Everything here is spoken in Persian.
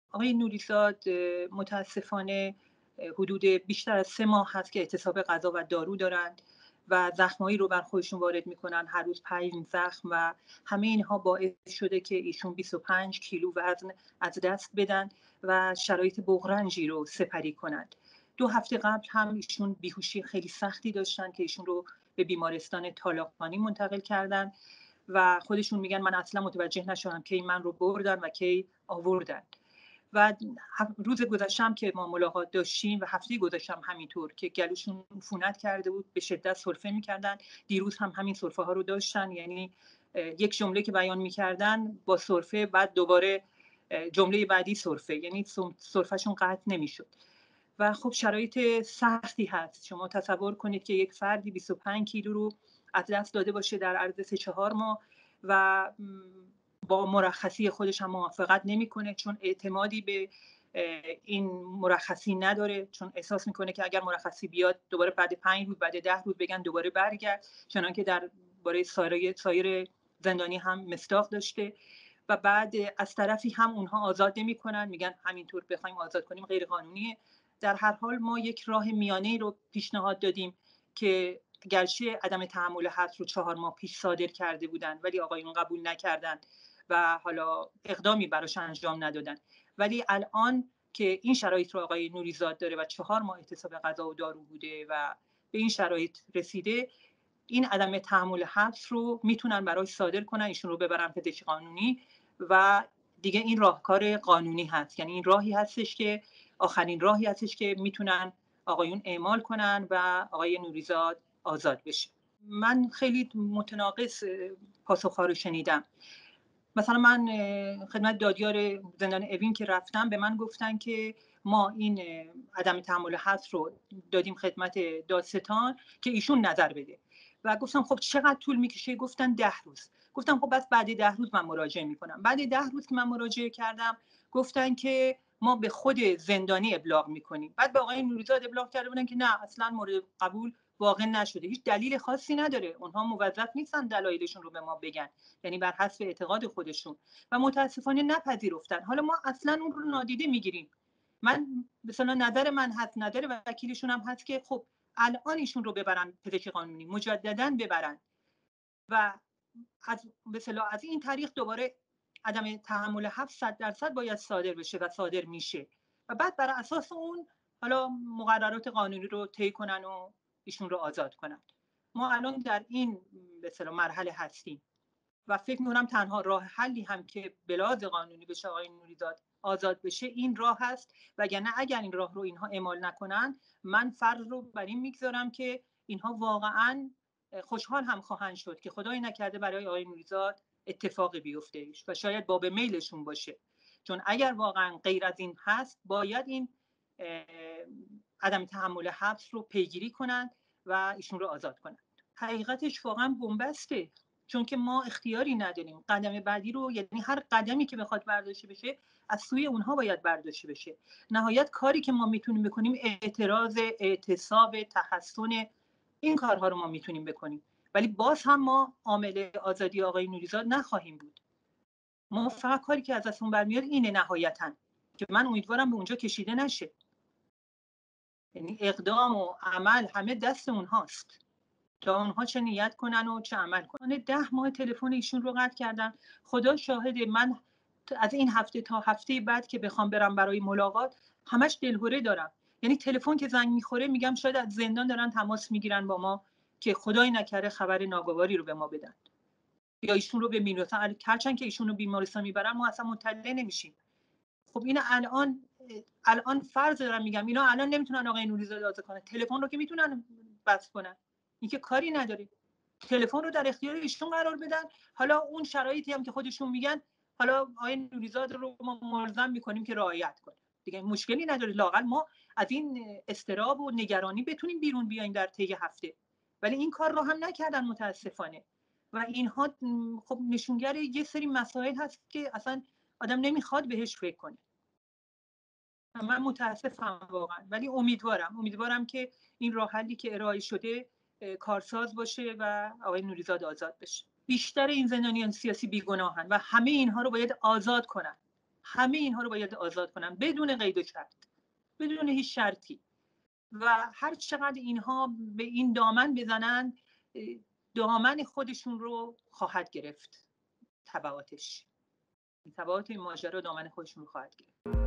آقای نوریزاد متاسفانه حدود بیشتر از 3 ماه هست که اعتصاب غذا و دارو دارند و زخمایی رو بر خودشون وارد میکنن، هر روز 5 زخم، و همه اینها باعث شده که ایشون 25 کیلو وزن از دست بدن و شرایط بغرنجی رو سپری کنند. 2 هفته قبل هم ایشون بیهوشی خیلی سختی داشتن که ایشون رو به بیمارستان طالاقانی منتقل کردن و خودشون میگن من اصلا متوجه نشدم کی من رو بردن و کی آوردن. و روز گذشتم که ما ملاقات داشتیم و هفته گذشتم همینطور که گلوشون عفونت کرده بود، به شدت سرفه میکردن. دیروز هم همین سرفه ها رو داشتن، یعنی یک جمله که بیان میکردن با سرفه، بعد دوباره جمله بعدی سرفه، یعنی سرفهشون قطع نمیشد. و خب شرایط سختی هست. شما تصور کنید که یک فردی 25 کیلو رو از دست داده باشه در عرض 3-4 ماه و با مرخصی خودش هم موافقت نمیکنه، چون اعتمادی به این مرخصی نداره، چون احساس میکنه که اگر مرخصی بیاد دوباره بعد 5 روز، بعد 10 روز بگن دوباره برگرد، چنانکه در باره سایر زندانی هم مصداق داشته. و بعد از طرفی هم اونها آزاد نمیکنن، میگن همینطور بخوایم آزاد کنیم غیر قانونیه. در هر حال ما یک راه میانه رو پیشنهاد دادیم که گرچه عدم تحمل حبس رو 4 ماه پیش صادر کرده بودن ولی آقایون قبول نکردن و حالا اقدامی براش انجام ندادن، ولی الان که این شرایط رو آقای نوریزاد داره و 4 ماه اعتصاب غذا و دارو بوده و به این شرایط رسیده، این عدم تحمل حبس رو میتونن براش صادر کنن، ایشون رو ببرن پزشکی قانونی و دیگه این راهکار قانونی هست. یعنی این راهی هستش که آخرین راهی هستش که میتونن آقایون اعمال کنن و آقای نوریزاد آزاد بشه. من خیلی متناقض پاسخ‌ها رو شنیدم. مثلا من خدمت دادیار زندان اوین که رفتم، به من گفتن که ما این عدم تحمل حبس رو دادیم خدمت دادستان که ایشون نظر بده و گفتم خب چقدر طول میکشه؟ گفتن 10 روز. گفتم خب بس بعد 10 روز من مراجعه میکنم. بعد 10 روز که من مراجعه کردم گفتن که ما به خود زندانی ابلاغ میکنیم. بعد به آقای نوریزاد ابلاغ کرده بودن که نه اصلا مورد قبول واقع نشده، هیچ دلیل خاصی نداره، اونها موظف نیستن دلایلشون رو به ما بگن، یعنی بر حسب اعتقاد خودشون، و متاسفانه نپذیرفتن. حالا ما اصلا اون رو نادیده میگیریم. من مثلا نظر من هست، نظر وکیلشون هم هست که خب الان ایشون رو ببرن پزشکی قانونی، مجددا ببرن و از این تاریخ دوباره عدم تحمل حبس 100% باید صادر بشه و صادر میشه و بعد بر اساس اون حالا مقررات قانونی رو طی کنن و ایشون رو آزاد کنن. ما الان در این مرحله هستیم و فکر می‌کنم تنها راه حلی هم که بلاز قانونی بشه آقای نوریزاد آزاد بشه این راه هست، وگرنه اگر این راه رو اینها اعمال نکنن من فرض رو بر این میگذارم که اینها واقعا خوشحال هم خواهند شد که خدای نکرده برای آقای نوریزاد اتفاقی بیفته و شاید باب میلشون باشه، چون اگر واقعا غیر از این هست باید این عدم تحمل حبس رو پیگیری کنند و ایشون رو آزاد کنند. حقیقتش واقعا بنبسته، چون که ما اختیاری نداریم. قدم بعدی رو، یعنی هر قدمی که بخواد برداشته بشه از سوی اونها باید برداشته بشه. نهایت کاری که ما میتونیم بکنیم اعتراض، اعتصاب، تحسن، این کارها رو ما میتونیم بکنیم، ولی باز هم ما عامل آزادی آقای نوریزاد نخواهیم بود. ما فقط کاری که از دستمون برمیاد اینه نهایتاً که من امیدوارم به اونجا کشیده نشه. یعنی اقدام و عمل همه دست اونهاست تا اونها چه نیت کنن و چه عمل کنن. 10 ماه تلفن ایشون رو قطع کردن. خدا شاهده من از این هفته تا هفته بعد که بخوام برم برای ملاقات همش دلهره دارم. یعنی تلفن که زنگ میخوره میگم شاید از زندان دارن تماس میگیرن با ما که خدای نکره خبر ناگواری رو به ما بدن یا ایشون رو به بیمارستان، هرچند که ایشون رو بیمارستان میبرن ما اصلا مطلع نمیشیم. خب این الان فرض دارم میگم اینا الان نمیتونن آقای نوریزاد آزاد کنن، تلفن رو که میتونن بس کنن، این که کاری نداره، تلفن رو در اختیار ایشون قرار بدن. حالا اون شرایطی هم که خودشون میگن حالا آقای نوریزاد رو ما ملزم میکنیم که رعایت کنه، دیگه مشکلی نداره، لااقل ما از این اضطراب و نگرانی بتونیم بیرون بیایم در طی هفته. ولی این کار رو هم نکردن متاسفانه و اینها خب نشونگر یه سری مسائل هست که اصلا آدم نمیخواد بهش فکر کنه. من متاسفم واقعا، ولی امیدوارم که این راه حلی که ارائه شده کارساز باشه و آقای نوریزاد آزاد بشه. بیشتر این زندانیان سیاسی بیگناهن و همه اینها رو باید آزاد کنن. همه اینها رو باید آزاد کنن بدون قید و شرط، بدون هیچ شرطی. و هر چقدر اینها به این دامن بزنن، دامن خودشون رو خواهد گرفت. تبعات این ماجرا دامن خودشون رو خواهد گرفت.